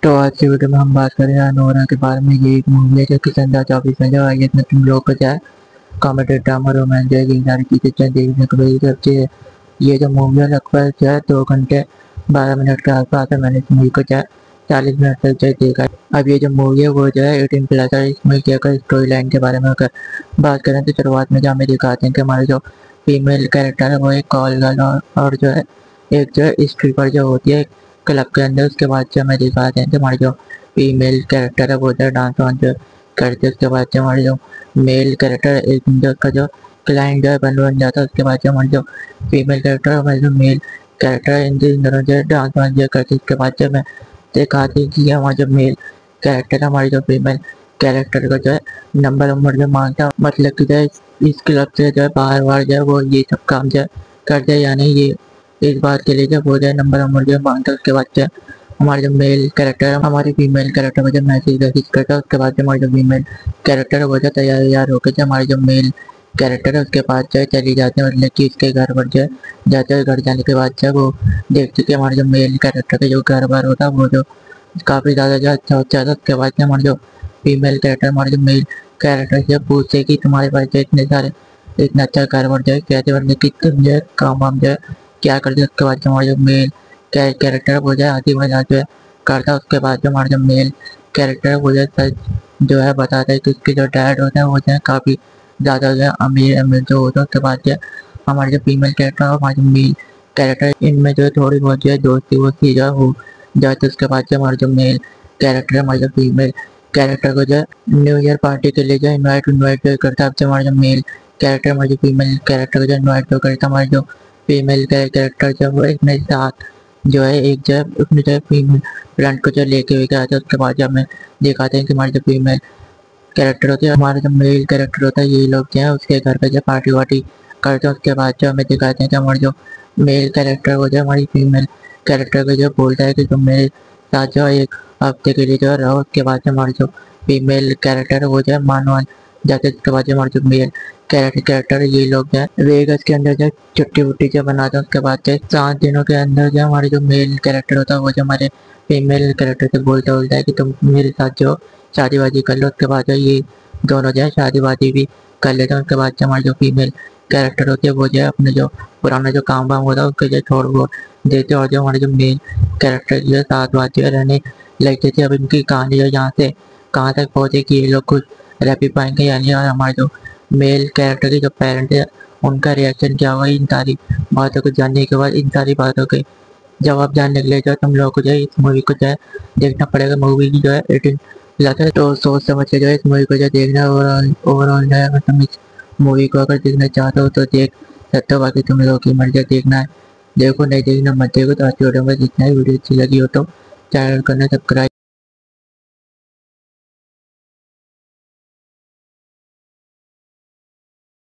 तो आज की वीडियो में हम बात करें अनोरा के बारे में। ये एक मूवी है जो कि संध्या 24 में जो आई है, इसमें तुम लोग को जो है कॉमेडी ड्रामा रोमांस जो है ये सारी चीज़ें देखने को मिल सकती है। ये जो मूवी है लगभग जो है 2 घंटे 12 मिनट के आसपास है। मैंने इस मूवी को जो है 40 मिनट तक जो है देखा। अब ये जो मूवी है वो जो है 18+ है। इस मूवी की अगर स्टोरी लाइन के बारे में अगर बात करें तो शुरुआत में जो हमें दिखाते हैं कि हमारे जो फीमेल कैरेक्टर है वो एक कॉल गर्ल और जो है एक जो है स्ट्रीपर जो होती है क्लब के अंदर। उसके बाद जो हमें दिखाते हैं कि हमारी जो फीमेल कैरेक्टर है वो जो डांस वांस जो करते हैं। उसके बाद जो हमारे जो मेल कैरेक्टर एक का जो क्लाइंट जो है बन जाता है। उसके बाद जो हमारी जो फीमेल कैरेक्टर हमारे जो मेल कैरेक्टर इन दोनों जो है डांस वांस जो करते हैं। उसके बाद जो हमें दिखाते हैं कि हमारा जो मेल कैरेक्टर हमारी जो फीमेल कैरेक्टर का जो है नंबर जो मांगता है, मतलब कि जो है इस क्लब से जो है बार जो है वो ये सब काम जो है करते हैं, यानी ये इस बात के लिए जब हो जाए नंबर जो मांगता है। उसके बाद जो हमारे जो मेल कैरेक्टर है हमारी फीमेल कैरेक्टर को जब मैसेज करता है। उसके बाद जो हमारी जो फीमेल कैरेक्टर है वो जो तैयार होकर जो हमारे जो मेल कैरेक्टर है उसके पास जो है चली जाते हैं, मतलब कि इसके घर पर जो है जाते हैं। घर जाने के बाद जो है वो देखते हैं कि हमारे जो मेल कैरेक्टर का जो घर बार होता है वो जो काफ़ी ज़्यादा जो अच्छा हो जाता है। उसके बाद जो हमारे जो फीमेल कैरेक्टर हमारे जो मेल कैरेक्टर से पूछते कि तुम्हारे पास जो इतना अच्छा घर बार जो है कैसे, मतलब कि तुम जो है काम वाम जो है क्या करते हैं। उसके बाद जो हमारा जो मेल कैरेक्टर वो जो है आधी मजाक जो है करता है। उसके बाद जो हमारा जो मेल कैरेक्टर है वो जो है सच जो है बताता है कि उसके जो डैड होते हैं वो जो है काफ़ी ज़्यादा जो है अमीर जो होता है। उसके बाद जो हमारे जो फीमेल कैरेक्टर और हमारे जो मेल कैरेक्टर इनमें जो है थोड़ी बहुत जो है दोस्ती वोस्ती जो है हो जाती है। उसके बाद जो हमारे जो मेल कैरेक्टर है हमारे जो फीमेल कैरेक्टर को जो है न्यू ईयर पार्टी के लिए जो इन्वाइट जो करता है। अब जो हमारे जो मेल कैरेक्टर हमारे जो फीमेल कैरेक्टर को जो इन्वाइट जो करता है, हमारे जो फीमेल कैरेक्टर जो वो अपने साथ जो है एक जो है अपने जो है फीमेल फ्रेंड को जो लेके हुए गया था। उसके बाद जब हमें दिखाते हैं कि हमारे जो फीमेल कैरेक्टर होते हैं हमारे जो मेल कैरेक्टर होता है ये लोग जो है उसके घर पे जो पार्टी वार्टी करते हैं। उसके बाद जो हमें दिखाते हैं कि हमारे जो मेल कैरेक्टर वो जो हमारी फीमेल कैरेक्टर को जो बोलता है कि तुम मेरे साथ जो है 1 हफ्ते के लिए जो रहो। उसके बाद जो हमारे जो फीमेल कैरेक्टर है वो जो है मान जाते। उसके बाद जो हमारे जो मेल कैरेक्टर ये लोग जो है वेगस के अंदर जो छुट्टी वुट्टी जो बनाते हैं। उसके बाद जो 7 दिनों के अंदर जो हमारे जो मेल कैरेक्टर होता है वो जो हमारे फीमेल कैरेक्टर से बोलता है कि तुम मेरे साथ जो शादी वादी कर लो। उसके बाद जो ये दोनों जो है शादी वादी भी कर लेते हैं। उसके बाद जो हमारे जो फीमेल कैरेक्टर होती है वो जो है अपने जो पुराना जो काम वाम होता है उसके जो छोड़ वो देते हैं। और जो हमारे जो मेल कैरेक्टर जो है साथ बात जो है रहने लगते थे। अब इनकी कहानी जो यहाँ से कहाँ तक पहुँचे कि ये लोग कुछ रह भी पाएंगे यानी, और हमारे जो मेल कैरेक्टर के जो पेरेंट है उनका रिएक्शन क्या होगा इन सारी बातों को जानने के बाद। इन सारी बातों के जवाब जानने के लिए जो तुम लोगों को जो है इस मूवी को जो है देखना पड़ेगा। मूवी की जो है 18+ है, तो सोच समझ के जो है इस मूवी को जो देखना। ओवरऑल जो है मतलब इस मूवी को अगर देखना चाहते हो तो देख सकते हो, बाकी तुम लोगों की मर्जी। देखना है देखो, नहीं देखना मत देखो। तो आज की वीडियो में जितना ही वीडियो अच्छी लगी हो तो चैनल करना सब्सक्राइब।